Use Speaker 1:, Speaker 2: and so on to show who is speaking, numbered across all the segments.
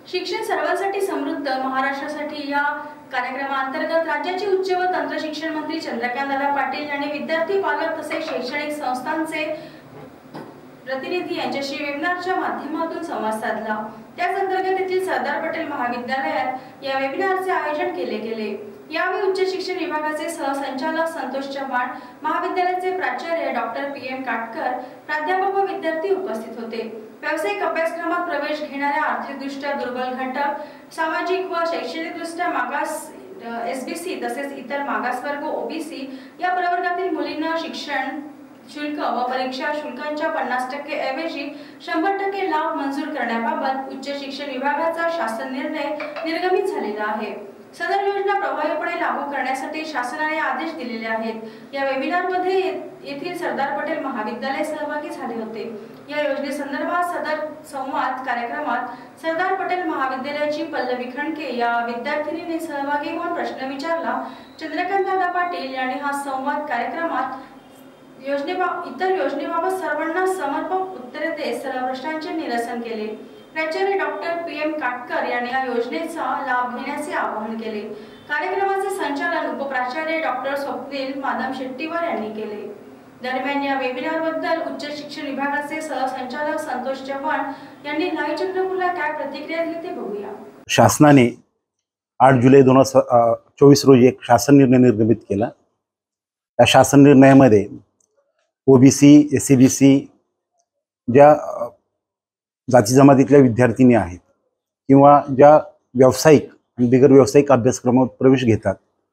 Speaker 1: शिक्षण सर्वांसाठी समृद्ध महाराष्ट्रासाठी या कार्यक्रमांतर्गत राज्याचे उच्च व तंत्र शिक्षण मंत्री चंद्रकांतदादा पाटील यांनी विद्यार्थी, पालक तसेच शैक्षणिक संस्थांचे प्रतिनिधी यांच्याशी वेबिनारच्या माध्यमातून संवाद साधला। त्याच अंतर्गत येथील सरदार पटेल महाविद्यालयात या वेबिनारचे आयोजन केले गेले। यावेळी उच्च शिक्षण विभागाचे सहसंचालक संतोष चव्हाण, महाविद्यालयाचे प्राचार्य डॉक्टर PM काटकर, प्राध्यापक व विद्यार्थी उपस्थित होते। व्यावसायिक अभ्यासक्रमात प्रवेश घेणाऱ्या आर्थिकदृष्ट्या दुर्बल घटक, सामाजिक व शैक्षणिकदृष्ट्या मागास SBC तसेच इतर मागासवर्ग OBC या प्रवर्गातील मुलींना शिक्षण शुल्क व परीक्षा शुल्कांच्या 50% ऐवजी 100% लाभ मंजूर करण्याबाबत उच्च शिक्षण विभागाचा शासन निर्णय निर्गमित झालेला आहे। सदर योजना प्रभावीपणे लागू करण्यासाठी शासनाने आदेश दिलेले आहेत। या वेबिनारमध्ये येथील सरदार पटेल महाविद्यालय सहभागी झाले होते। या योजनेसंदर्भात सदर संवाद कार्यक्रमात सरदार पटेल महाविद्यालयाची पल्लवी खणके या विद्यार्थिनीने सहभागी होऊन प्रश्न विचारला। चंद्रकांतदादा पाटील यांनी हा संवाद कार्यक्रमात इतर योजनेबाबत सर्वांना समर्पक उत्तरे देत सर्व प्रश्नांचे निरसन केले। प्राचार्य डॉक्टर PM काटकर यांनी या योजनेचा लाभ घेण्याचे आवाहन केले। कार्यक्रमाचे संचालन उपप्राचार्य डॉक्टर स्वप्नील माधव शेट्टीवर यांनी केले। दरम्यान या वेबिनारबद्दल उच्च शिक्षण विभागाचे सहसंचालक संतोष चव्हाण यांनी लाईव्ह चंद्रपूरला काय प्रतिक्रिया दिली ते बघूया।
Speaker 2: शासनाने 8 जुलै 2024 रोजी एक शासन निर्णय निर्गमित केला। या शासन निर्णयामध्ये OBC, SCBC ज्या जाती जमातीतल्या विद्यार्थिनी आहेत किंवा ज्या व्यावसायिक आणि बिगर व्यावसायिक अभ्यासक्रमात प्रवेश घेतात,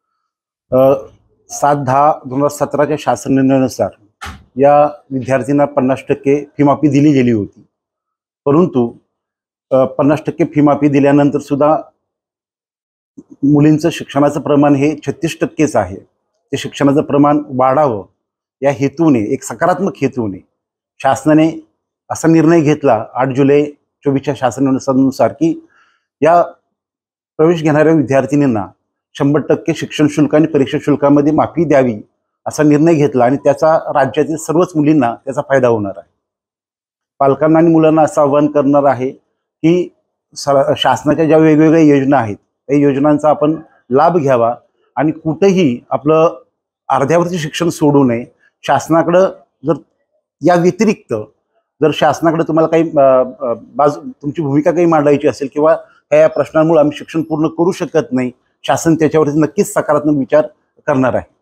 Speaker 2: 7/10/2017च्या शासन निर्णयानुसार या विद्यार्थ्यांना 50% फी माफी दिली गेली होती। परंतु 50% फी माफी दिल्यानंतर सुद्धा मुलींचं शिक्षणाचं प्रमाण हे 36%च आहे। ते शिक्षणाचं प्रमाण वाढावं या हेतूने, एक सकारात्मक हेतूने शासनाने असा निर्णय घेतला 8 जुलै 2024च्या शासनानुसार की या प्रवेश घेणाऱ्या विद्यार्थिनींना 100% शिक्षण शुल्क आणि परीक्षा शुल्कामध्ये माफी द्यावी असा निर्णय घेतला आणि त्याचा राज्यातील सर्वच मुलींना त्याचा फायदा होणार आहे। पालकांना आणि मुलांना असं आवाहन करणार आहे की शासनाच्या ज्या वेगवेगळ्या योजना आहेत त्या योजनांचा आपण लाभ घ्यावा आणि कुठेही आपलं अर्ध्यावरती शिक्षण सोडू नये। शासनाकडे जर या व्यतिरिक्त जर शासनाकडे तुम्हाला काही तुमची भूमिका काही मांडायची असेल किंवा या प्रश्नांमुळे आम्ही शिक्षण पूर्ण करू शकत नाही, शासन त्याच्यावरती नक्कीच सकारात्मक विचार करणार आहे।